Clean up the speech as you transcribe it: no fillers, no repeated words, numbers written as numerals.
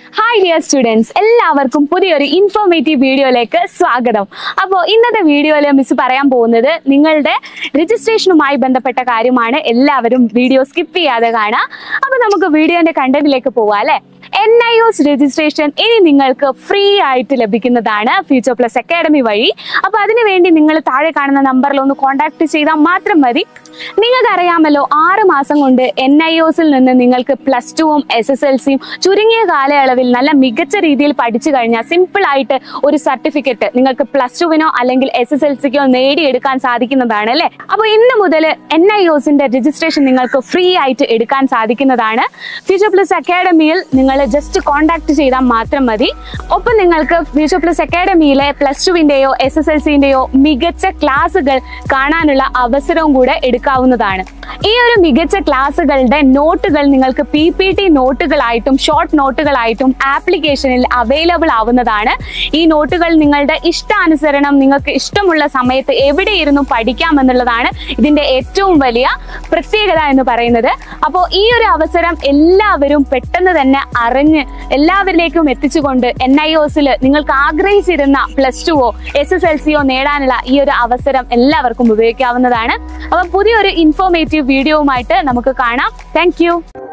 Hi dear students, എല്ലാവർക്കും പുതിയൊരു informative വീഡിയോയിലേക്ക് സ്വാഗതം. അപ്പോൾ ഇന്നത്തെ വീഡിയോയിൽ മിസ് പറയാൻ പോകുന്നത് നിങ്ങളുടെ രജിസ്ട്രേഷനുമായി ബന്ധപ്പെട്ട കാര്യമാണ്. എല്ലാവരും വീഡിയോ സ്കിപ്പ് ചെയ്യാതെ കാണുക. അപ്പോൾ നമുക്ക് വീഡിയോന്റെ കണ്ടന്റിലേക്ക് പോവാം അല്ലേ. NIOS രജിസ്ട്രേഷൻ ഇനി നിങ്ങൾക്ക് ഫ്രീ ആയിട്ട് ലഭിക്കുന്നതാണ് ഫ്യൂച്ചർ പ്ലസ് അക്കാഡമി വഴി. അപ്പോൾ അതിനുവേണ്ടി നിങ്ങൾ താഴെ കാണുന്ന നമ്പറിൽ ഒന്ന് കോൺടാക്ട് ചെയ്താൽ മാത്രം മതി. നിങ്ങൾക്കറിയാമല്ലോ 6 മാസം കൊണ്ട് NIOSൽ നിന്ന് നിങ്ങൾക്ക് +2ഉം SSLCയും ചുരുങ്ങിയ കാലയളവിൽ നല്ല മികച്ച രീതിയിൽ പഠിച്ചു കഴിഞ്ഞാൽ സിമ്പിൾ ആയിട്ട് ഒരു സർട്ടിഫിക്കറ്റ് നിങ്ങൾക്ക് +2വിനോ അല്ലെങ്കിൽ SSLCക്കോ നേടിയെടുക്കാൻ സാധിക്കുന്നതാണ് അല്ലേ. അപ്പോൾ ഇന്ന് മുതൽ NIOSന്റെ രജിസ്ട്രേഷൻ നിങ്ങൾക്ക് ഫ്രീ ആയിട്ട് എടുക്കാൻ സാധിക്കുന്നതാണ്. ഫ്യൂച്ചർ പ്ലസ് അക്കാഡമിയിൽ നിങ്ങൾ ജസ്റ്റ് കോൺടാക്ട് ചെയ്താൽ മാത്രം മതി. ഒപ്പം നിങ്ങൾക്ക് ഫ്യൂച്ചർ പ്ലസ് അക്കാഡമിയിലെ +2വിന്റെയോ SSLCന്റെയോ മികച്ച ക്ലാസുകൾ കാണാനുള്ള അവസരവും കൂടെ എടുക്കാവുന്നതാണ്. ഈ ഒരു മികച്ച ക്ലാസുകളുടെ നോട്ടുകൾ നിങ്ങൾക്ക് PPT നോട്ടുകളായിട്ടും ഷോർട്ട് നോട്ടുകളായിട്ടും ആപ്ലിക്കേഷനിൽ അവൈലബിൾ ആവുന്നതാണ്. ഈ നോട്ടുകൾ നിങ്ങളുടെ ഇഷ്ടാനുസരണം നിങ്ങൾക്ക് ഇഷ്ടമുള്ള സമയത്ത് എവിടെയിരുന്നും പഠിക്കാമെന്നുള്ളതാണ് ഇതിന്റെ ഏറ്റവും വലിയ പ്രത്യേകത എന്ന് പറയുന്നത്. അപ്പോൾ ഈ ഒരു അവസരം എല്ലാവരും പെട്ടെന്ന് തന്നെ അറിഞ്ഞ് എല്ലാവരിലേക്കും എത്തിച്ചുകൊണ്ട് NIOSൽ നിങ്ങൾക്ക് ആഗ്രഹിച്ചിരുന്ന +2ഓ SSLCയോ നേടാനുള്ള ഈ ഒരു അവസരം എല്ലാവർക്കും ഉപയോഗിക്കാവുന്നതാണ്. അപ്പോൾ പുതിയൊരു ഇൻഫോർമേറ്റീവ് വീഡിയോവുമായിട്ട് നമുക്ക് കാണാം. Thank U.